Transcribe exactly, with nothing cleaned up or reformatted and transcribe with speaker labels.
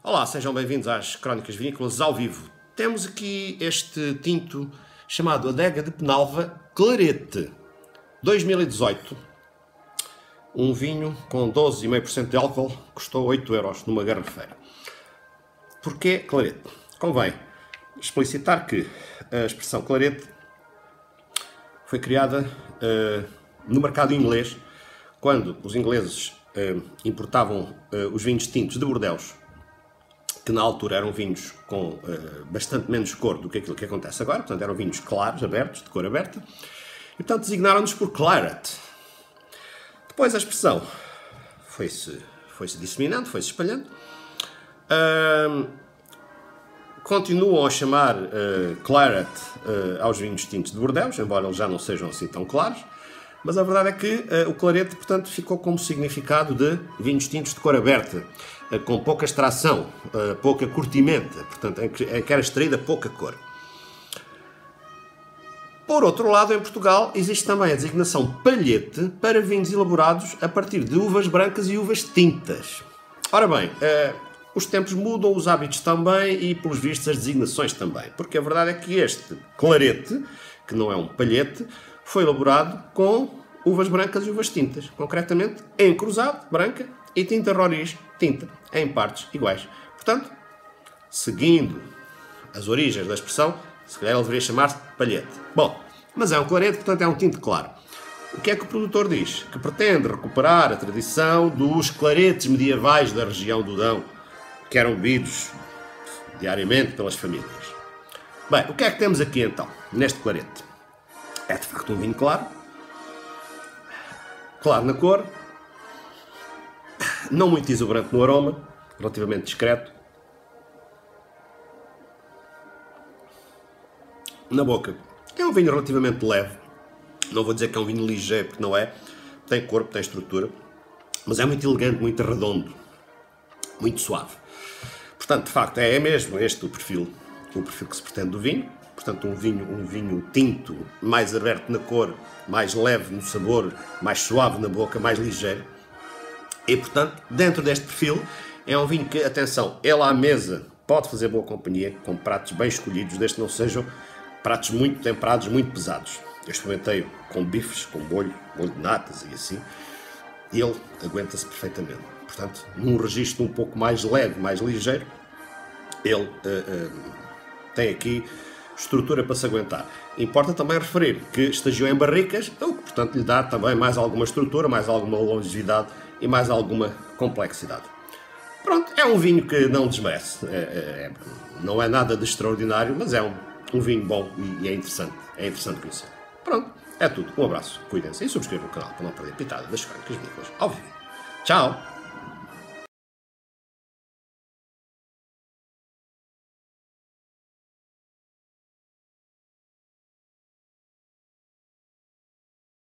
Speaker 1: Olá, sejam bem-vindos às Crónicas Vinícolas ao vivo. Temos aqui este tinto chamado Adega de Penalva Clarete dois mil e dezoito. Um vinho com doze vírgula cinco por cento de álcool, custou oito euros numa garrafeira. Porquê Clarete? Convém explicitar que a expressão Clarete foi criada uh, no mercado inglês, quando os ingleses uh, importavam uh, os vinhos tintos de Bordeaux, que na altura eram vinhos com uh, bastante menos cor do que aquilo que acontece agora, portanto eram vinhos claros, abertos, de cor aberta, e portanto designaram-nos por Claret. Depois a expressão foi-se foi-se disseminando, foi-se espalhando. Uh, continuam a chamar uh, Claret uh, aos vinhos tintos de Bordeaux, embora eles já não sejam assim tão claros, mas a verdade é que uh, o Clarete, portanto, ficou como significado de vinhos tintos de cor aberta, uh, com pouca extração, uh, pouca curtimenta, portanto, em que, em que era extraída pouca cor. Por outro lado, em Portugal, existe também a designação palhete para vinhos elaborados a partir de uvas brancas e uvas tintas. Ora bem, uh, os tempos mudam, os hábitos também e, pelos vistos, as designações também. Porque a verdade é que este Clarete, que não é um palhete, foi elaborado com uvas brancas e uvas tintas. Concretamente, em cruzado, branca, e tinta roriz, tinta, em partes iguais. Portanto, seguindo as origens da expressão, se calhar ele deveria chamar-se palhete. Bom, mas é um Clarete, portanto é um tinto claro. O que é que o produtor diz? Que pretende recuperar a tradição dos claretes medievais da região do Dão, que eram bebidos diariamente pelas famílias. Bem, o que é que temos aqui então, neste Clarete? É de facto um vinho claro, claro na cor, não muito exuberante no aroma, relativamente discreto. Na boca, é um vinho relativamente leve, não vou dizer que é um vinho ligeiro, porque não é, tem corpo, tem estrutura, mas é muito elegante, muito redondo, muito suave. Portanto, de facto, é mesmo este o perfil, o perfil que se pretende do vinho. Portanto, um vinho, um vinho tinto, mais aberto na cor, mais leve no sabor, mais suave na boca, mais ligeiro. E, portanto, dentro deste perfil, é um vinho que, atenção, ele à mesa pode fazer boa companhia, com pratos bem escolhidos, desde que não sejam pratos muito temperados, muito pesados. Eu experimentei com bifes, com molho, molho de natas e assim, e ele aguenta-se perfeitamente. Portanto, num registro um pouco mais leve, mais ligeiro, ele uh, uh, tem aqui estrutura para se aguentar. Importa também referir que estagiou em barricas, o que portanto lhe dá também mais alguma estrutura, mais alguma longevidade e mais alguma complexidade. Pronto, é um vinho que não desmerece, é, é, não é nada de extraordinário, mas é um, um vinho bom e é interessante, é interessante conhecer. Pronto, é tudo. Um abraço, cuidem-se e subscrevam o canal para não perder pitada das Crónicas Vinícolas ao vivo. Tchau!